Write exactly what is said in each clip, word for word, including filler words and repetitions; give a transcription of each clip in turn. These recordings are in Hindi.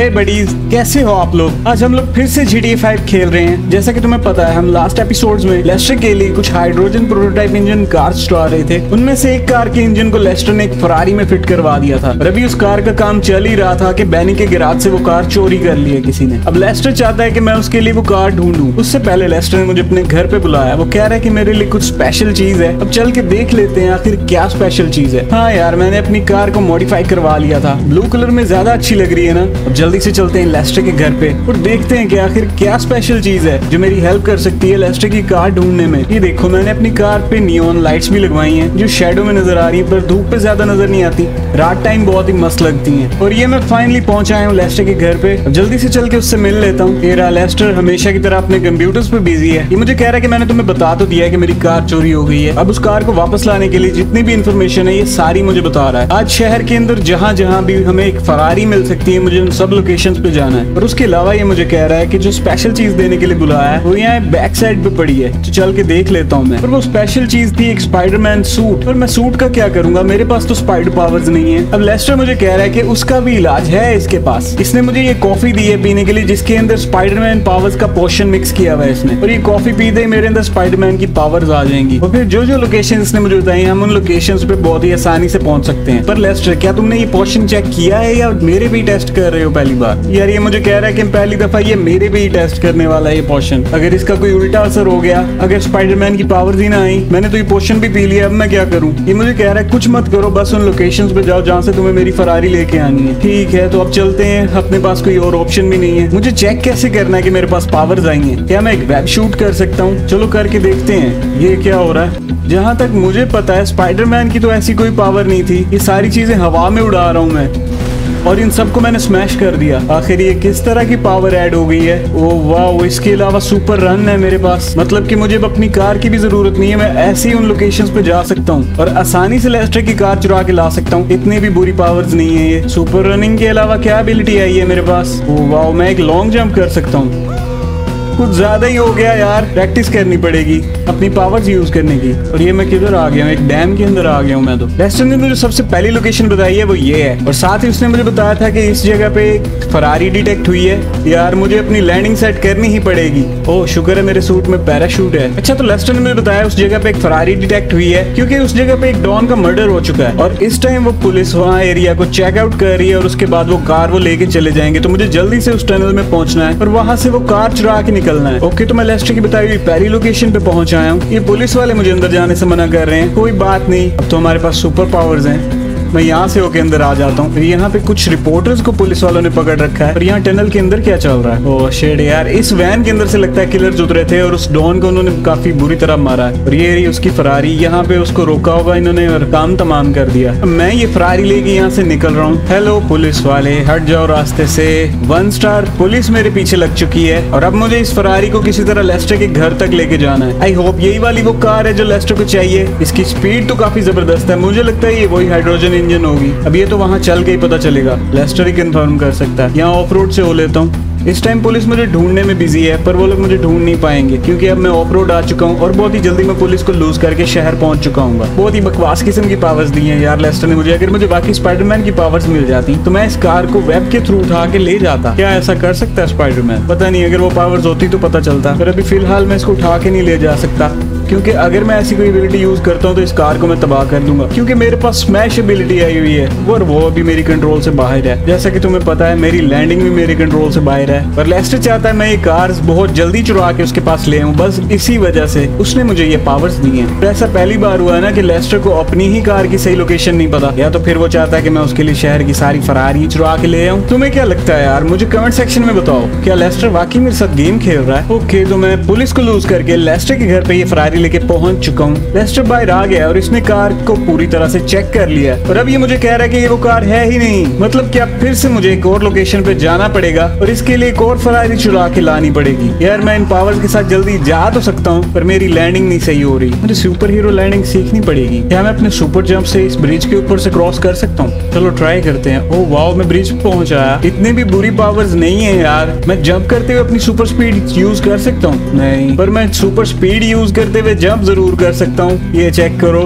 हे बडीज, कैसे हो आप लोग। आज हम लोग फिर से जी टी ए फाइव खेल रहे हैं। जैसा कि तुम्हें पता है, हम लास्ट एपिसोड्स में लेस्टर के लिए कुछ हाइड्रोजन प्रोटोटाइप इंजन कार्स चला रहे थे। उनमें से एक कार के इंजन को लेस्टर ने एक फरारी में फिट करवा दिया था और अभी उस कार का काम चल ही रहा था कि बैनी के गैराज से वो कार चोरी कर ली है किसी ने। अब लेस्टर चाहता है कि मैं उसके लिए वो कार ढूंढूं। उससे पहले लेस्टर ने मुझे अपने घर पे बुलाया। वो कह रहा है कि मेरे लिए कुछ स्पेशल चीज है। अब चल के देख लेते हैं आखिर क्या स्पेशल चीज है। हाँ यार, मैंने अपनी कार को मॉडिफाई करवा लिया था। ब्लू कलर में ज्यादा अच्छी लग रही है ना। अब जल्दी से चलते हैं लेस्टर के घर पे और देखते हैं कि आखिर क्या स्पेशल चीज है जो मेरी हेल्प कर सकती है लेस्टर की कार ढूंढने में। ये देखो, मैंने अपनी कार पे नियॉन लाइट्स भी लगवाई हैं जो शैडो में नजर आ रही है, पर धूप पे ज्यादा नजर नहीं आती। रात टाइम बहुत ही मस्त लगती हैं। और ये मैं फाइनली पहुंच आया हूँ लेस्टर के घर पे। अब जल्दी से चल के उससे मिल लेता हूँ। ये रहा लेस्टर, हमेशा की तरह अपने कंप्यूटर्स पे बिजी है। ये मुझे कह रहा है कि मैंने तुम्हें बता तो दिया है कि मेरी कार चोरी हो गई है। अब उस कार को वापस लाने के लिए जितनी भी इन्फॉर्मेशन है ये सारी मुझे बता रहा है। आज शहर के अंदर जहाँ जहाँ भी हमें एक फरारी मिल सकती है, मुझे उन सब लोकेशंस पे जाना है। और उसके अलावा ये मुझे कह रहा है कि जो स्पेशल चीज देने के लिए बुलाया है वो यहाँ बैक साइड पे पड़ी है, तो चल के देख लेता हूँ मैं। और वो स्पेशल चीज थी एक स्पाइडरमैन सूट। और मैं सूट का क्या करूंगा, मेरे पास तो स्पाइडर पावर्स नहीं है। अब लेस्टर मुझे कह रहा है कि उसका भी इलाज है इसके पास। इसने मुझे ये कॉफी दी है पीने के लिए जिसके अंदर स्पाइडरमैन पावर्स का पोशन मिक्स किया हुआ है इसने। और ये कॉफी पीते ही मेरे अंदर स्पाइडरमैन की पावर्स आ जाएंगी। और फिर जो जो लोकेशन इसने मुझे बताई हम उन लोकेशंस पे बहुत ही आसानी से पहुंच सकते हैं। पर लेस्टर, क्या तुमने ये पोशन चेक किया है या मेरे भी टेस्ट कर रहे हो पहली बार? यार ये मुझे कह रहा है कि पहली दफा ये मेरे भी टेस्ट करने वाला है ये पोशन। अगर इसका कोई उल्टा असर हो गया, अगर स्पाइडरमैन की पावर्स ही ना आई, मैंने तो ये पोशन भी पी लिया, अब मैं क्या करूं? ये मुझे कह रहा है कुछ मत करो, बस उन लोकेशंस पे जाओ जहां से तुम्हें मेरी फरारी लेके आनी है। ठीक है, तो अब चलते हैं। अपने पास कोई और ऑप्शन भी नहीं है। मुझे चेक कैसे करना है कि मेरे पास पावर्स आई हैं? क्या मैं एक वेब शूट कर सकता हूँ? चलो करके देखते हैं। ये क्या हो रहा है? जहाँ तक मुझे पता है स्पाइडरमैन की तो ऐसी कोई पावर नहीं थी। ये सारी चीजें हवा में उड़ा रहा हूँ मैं और इन सबको मैंने स्मैश कर दिया। आखिर ये किस तरह की पावर ऐड हो गई है? ओ वाह, इसके अलावा सुपर रन है मेरे पास। मतलब कि मुझे अपनी कार की भी जरूरत नहीं है, मैं ऐसे ही उन लोकेशंस पे जा सकता हूँ और आसानी से लेस्टर की कार चुरा के ला सकता हूँ। इतनी भी बुरी पावर्स नहीं है ये। सुपर रनिंग के अलावा क्या एबिलिटी आई है मेरे पास? ओ वाह, मैं एक लॉन्ग जंप कर सकता हूँ। कुछ ज्यादा ही हो गया यार, प्रैक्टिस करनी पड़ेगी अपनी पावर्स यूज करने की। और ये मैं किधर आ गया हूँ? एक डैम के अंदर आ गया हूँ मैं तो। लेस्टर ने मुझे सबसे पहली लोकेशन बताई है वो ये है। और साथ ही उसने मुझे बताया था कि इस जगह पे एक फरारी डिटेक्ट हुई है। यार मुझे अपनी लैंडिंग सेट करनी ही पड़ेगी। ओह शुक्र है मेरे सूट में पैराशूट है। अच्छा, तो लेस्टर ने मुझे बताया उस जगह पे एक फरारी डिटेक्ट हुई है क्योंकि उस जगह पे एक डॉन का मर्डर हो चुका है और इस टाइम वो पुलिस वहाँ एरिया को चेकआउट कर रही है और उसके बाद वो कार वो लेके चले जाएंगे। तो मुझे जल्दी से उस टनल में पहुंचना है और वहां से वो कार चुरा के निकलना है। ओके, तो मैं लेस्टर की बताई हुई पहली लोकेशन पे पहुंच आया हूँ। ये पुलिस वाले मुझे अंदर जाने से मना कर रहे हैं। कोई बात नहीं, अब तो हमारे पास सुपर पावर्स हैं। मैं यहाँ से होके अंदर आ जाता हूँ। यहाँ पे कुछ रिपोर्टर्स को पुलिस वालों ने पकड़ रखा है और यहाँ टनल के अंदर क्या चल रहा है? ओह शेड यार, इस वैन के अंदर से लगता है किलर्स उतरे थे और उस डॉन को उन्होंने काफी बुरी तरह मारा है। और ये रही उसकी फरारी। यहाँ पे उसको रोका होगा इन्होंने और काम तमाम कर दिया। मैं ये फरारी लेके यहाँ से निकल रहा हूँ। हेलो पुलिस वाले, हट जाओ रास्ते से। वन स्टार, पुलिस मेरे पीछे लग चुकी है और अब मुझे इस फरारी को किसी तरह लेस्टर के घर तक लेके जाना है। आई होप यही वाली वो कार है जो लेस्टर को चाहिए। इसकी स्पीड तो काफी जबरदस्त है। मुझे लगता है ये वही हाइड्रोजन इंजन होगी। अब ये तो वहाँ चल के ही पता चलेगा, लेस्टर ही कंफर्म कर सकता है। यहाँ ऑफ रोड से हो लेता हूँ। इस टाइम पुलिस मुझे ढूंढने में बिजी है पर वो लोग मुझे ढूंढ नहीं पाएंगे क्योंकि अब मैं ऑफ रोड आ चुका हूँ और बहुत ही जल्दी मैं पुलिस को लूज करके शहर पहुंच चुका हूँ। बहुत ही बकवास किस्म की पावर्स दी हैं यार लेस्टर ने मुझे। अगर मुझे बाकी स्पाइडरमैन की पावर्स मिल जाती तो मैं इस कार को वेब के थ्रू उठा के ले जाता। क्या ऐसा कर सकता है स्पाइडरमैन? पता नहीं, अगर वो पावर्स होती तो पता चलता। पर अभी फिलहाल मैं इसको उठा के नहीं ले जा सकता क्योंकि अगर मैं ऐसी कोई एबिलिटी यूज करता हूँ तो इस कार को मैं तबाह कर दूंगा क्योंकि मेरे पास स्मैश एबिलिटी आई हुई है और वो अभी मेरी कंट्रोल से बाहर है। जैसा कि तुम्हें पता है मेरी लैंडिंग भी मेरे कंट्रोल से बाहर है। पर लेस्टर चाहता है मैं ये कार बहुत जल्दी चुरा के उसके पास ले आऊं। बस इसी वजह से उसने मुझे ये पावर्स दी हैं। तो ऐसा पहली बार हुआ है ना कि लेस्टर को अपनी ही कार की सही लोकेशन नहीं पता, या तो फिर वो चाहता है कि मैं उसके लिए शहर की सारी फरारी चुरा के ले आऊं। तुम्हें क्या लगता है यार? मुझे कमेंट सेक्शन में बताओ, क्या लेस्टर वाकई मेरे साथ गेम खेल रहा है? ओके, तो मैं पुलिस को लूज करके लेस्टर के घर पे ये फरारी लेके पहुंच चुका हूँ। लेस्टर बाहर आ गया और इसने कार को पूरी तरह से चेक कर लिया और अब ये मुझे कह रहा है कि ये वो कार है ही नहीं। मतलब क्या फिर से मुझे एक और लोकेशन पे जाना पड़ेगा और इसके लिए एक और फरारी चुरा के लानी पड़ेगी। यार मैं इन पावर्स के साथ जल्दी जा तो सकता हूँ पर मेरी लैंडिंग नहीं सही हो रही। मुझे सुपर हीरो लैंडिंग सीखनी पड़ेगी। क्या मैं अपने सुपर जंप से इस ब्रिज के ऊपर से क्रॉस कर सकता हूँ? चलो ट्राई करते हैं। ओह वाओ, मैं ब्रिज पे पहुंच आया। इतनी भी बुरी पावर्स नहीं है यार। मैं जंप करते हुए अपनी सुपर स्पीड यूज कर सकता हूँ? नहीं, पर मैं सुपर स्पीड यूज करते हुए जंप जरूर कर सकता हूँ। ये चेक करो।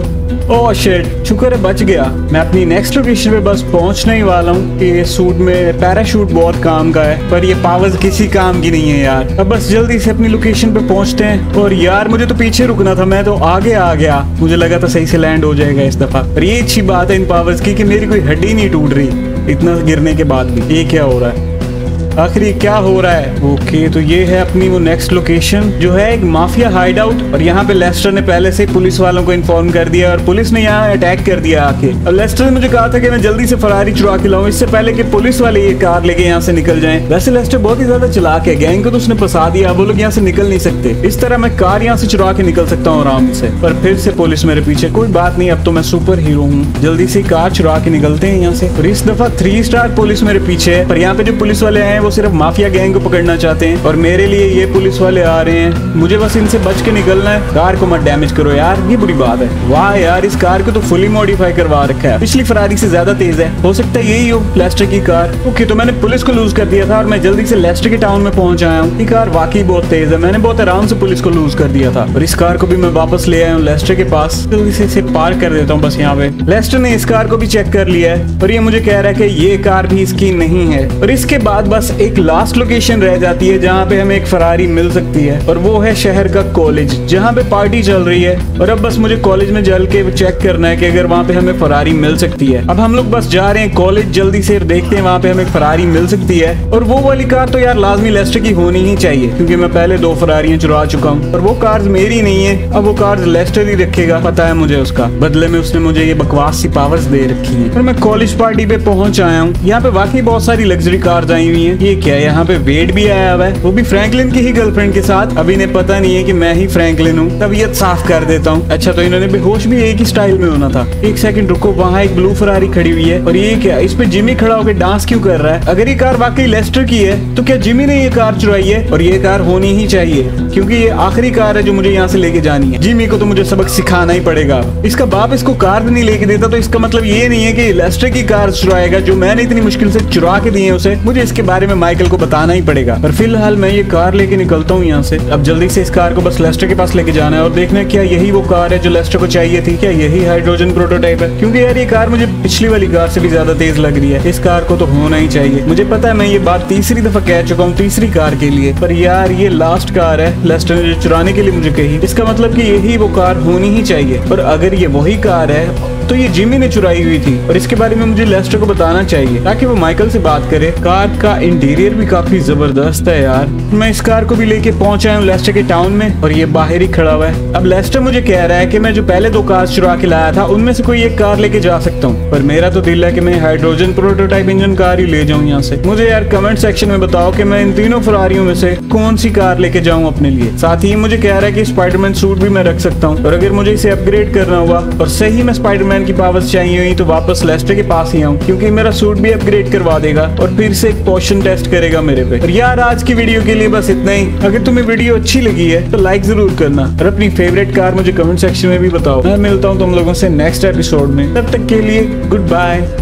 ओह शिट, शुक्र है बच गया। मैं अपनी नेक्स्ट लोकेशन पे बस पहुंचने ही वाला हूँ। ये सूट में पैराशूट बहुत काम का है, पर ये पावर्स किसी काम की नहीं है यार। अब बस जल्दी से अपनी लोकेशन पे पहुंचते हैं। और यार मुझे तो पीछे रुकना था, मैं तो आगे आ गया। मुझे लगा था सही से लैंड हो जाएगा इस दफा। पर ये अच्छी बात है इन पावर्स की कि मेरी कोई हड्डी नहीं टूट रही इतना गिरने के बाद भी। ये क्या हो रहा है, आखिर क्या हो रहा है? ओके, तो ये है अपनी वो नेक्स्ट लोकेशन जो है एक माफिया हाइड आउट। और यहाँ पे लेस्टर ने पहले से पुलिस वालों को इन्फॉर्म कर दिया और पुलिस ने यहाँ अटैक कर दिया आके। अब लेस्टर ने मुझे कहा था कि मैं जल्दी से फरारी चुरा के लाऊं इससे पहले कि पुलिस वाले ये कार लेके यहाँ से निकल जाएं। वैसे लेस्टर बहुत ही ज्यादा चालाक है, गैंग को तो उसने फंसा दिया, वो लोग यहाँ से निकल नहीं सकते। इस तरह मैं कार यहाँ से चुरा के निकल सकता हूँ आराम से। पर फिर से पुलिस मेरे पीछे। कोई बात नहीं, अब तो मैं सुपर हीरो हूँ। जल्दी से कार चुरा के निकलते हैं यहाँ से। और इस दफा थ्री स्टार पुलिस मेरे पीछे है। पर यहाँ पे जो पुलिस वाले आए हैं वो सिर्फ माफिया गैंग को पकड़ना चाहते हैं और मेरे लिए ये पुलिस वाले आ रहे हैं। मुझे बस इनसे बच के निकलना है। कार को मत डैमेज करो यार, ये बुरी बात है। वाह यार, इस कार को तो फुली मॉडिफाई करवा रखा है, पिछली फरारी से ज्यादा तेज है। हो सकता है यही हो लेस्टर की कार। ओके, तो मैंने पुलिस को लूज कर दिया था और मैं जल्दी से लेस्टर के टाउन में पहुंच आया हूँ। ये कार वाकई बहुत तेज है, मैंने बहुत आराम से पुलिस को लूज कर दिया था। और इस कार को भी मैं वापस ले आया हूँ लेस्टर के पास। जल्दी से इसे पार्क कर देता हूँ बस यहाँ पे। लेस्टर ने इस कार को भी चेक कर लिया है और ये मुझे कह रहा है कि ये कार भी इसकी नहीं है। और इसके बाद बस एक लास्ट लोकेशन रह जाती है जहाँ पे हमें एक फरारी मिल सकती है और वो है शहर का कॉलेज जहाँ पे पार्टी चल रही है। और अब बस मुझे कॉलेज में जल के चेक करना है कि अगर वहाँ पे हमें फरारी मिल सकती है। अब हम लोग बस जा रहे हैं कॉलेज, जल्दी से देखते हैं वहाँ पे हमें फरारी मिल सकती है। और वो वाली कार तो यार लाजमी लेस्टर की होनी ही चाहिए क्योंकि मैं पहले दो फरारियां चुरा चुका हूँ और वो कार मेरी नहीं है। अब वो कार लेस्टर ही रखेगा, पता है मुझे उसका। बदले में उसने मुझे ये बकवास सी पावर्स दे रखी है। और मैं कॉलेज पार्टी पे पहुंच आया हूँ। यहाँ पे वाकई बहुत सारी लग्जरी कार्स आई हुई है। ये क्या है, यहाँ पे वेट भी आया हुआ है, वो भी फ्रैंकलिन की ही गर्लफ्रेंड के साथ। अभी ने पता नहीं है कि मैं ही फ्रैंकलिन हूँ। तबीयत साफ कर देता हूँ। अच्छा, तो इन्होंने बेहोश भी एक ही स्टाइल में होना था। एक सेकंड रुको, वहाँ एक ब्लू फरारी खड़ी हुई है और ये क्या, इस पे जिमी खड़ा होकर डांस क्यों कर रहा है? अगर ये कार वाकई लेस्टर की है तो क्या जिमी ने ये कार चुराई है? और ये कार होनी ही चाहिए क्योंकि ये आखिरी कार है जो मुझे यहाँ से लेके जानी है। जिमी को तो मुझे सबक सिखाना ही पड़ेगा। इसका बाप इसको कार भी नहीं लेके देता तो इसका मतलब ये नहीं है कि लेस्टर की कार चुराएगा जो मैंने इतनी मुश्किल से चुरा के दी है उसे। मुझे इसके बारे में माइकल को बताना ही पड़ेगा। पर फिलहाल मैं ये कार लेके निकलता हूँ यहाँ से। अब जल्दी से इस कार को बस लेस्टर के पास लेके जाना है और देखना है क्या यही वो कार है जो लेस्टर को चाहिए थी। क्या यही हाइड्रोजन प्रोटोटाइप है? क्योंकि यार ये कार मुझे पिछली वाली कार से भी ज्यादा तेज लग रही है। इस कार को तो होना ही चाहिए। मुझे पता है मैं ये बात तीसरी दफा कह चुका हूँ तीसरी कार के लिए, पर यार ये लास्ट कार है लेस्टर ने जो चुराने के लिए मुझे कही। इसका मतलब कि यही वो कार होनी ही चाहिए। और अगर ये वही कार है तो ये जिमी ने चुराई हुई थी और इसके बारे में मुझे लेस्टर को बताना चाहिए ताकि वो माइकल से बात करे। कार का इंटीरियर भी काफी जबरदस्त है यार। मैं इस कार को भी लेके पहुंच आया हूँ लेस्टर के टाउन में और ये बाहर ही खड़ा हुआ है। अब लेस्टर मुझे कह रहा है कि मैं जो पहले दो कार चुरा के लाया था उनमें से कोई एक कार लेके जा सकता हूँ, पर मेरा तो दिल है कि मैं हाइड्रोजन प्रोटोटाइप इंजन कार ही ले जाऊँ यहाँ से। मुझे यार कमेंट सेक्शन में बताओ कि मैं इन तीनों फरारियों में से कौन सी कार लेके जाऊँ अपने लिए। साथ ही मुझे कह रहा है कि स्पाइडरमैन सूट भी मैं रख सकता हूँ और अगर मुझे इसे अपग्रेड करना हुआ और सही में स्पाइडरमैन की पावर्स चाहिए हुई तो वापस लेस्टर के पास ही आऊँ क्योंकि मेरा सूट भी अपग्रेड करवा देगा और फिर से एक पोशन टेस्ट करेगा मेरे पे। और यार आज की वीडियो के लिए बस इतना ही। अगर तुम्हें वीडियो अच्छी लगी है तो लाइक जरूर करना और अपनी फेवरेट कार मुझे कमेंट सेक्शन में भी बताओ। मैं मिलता हूँ तुम लोगों से नेक्स्ट एपिसोड में, तब तक के लिए गुड बाय।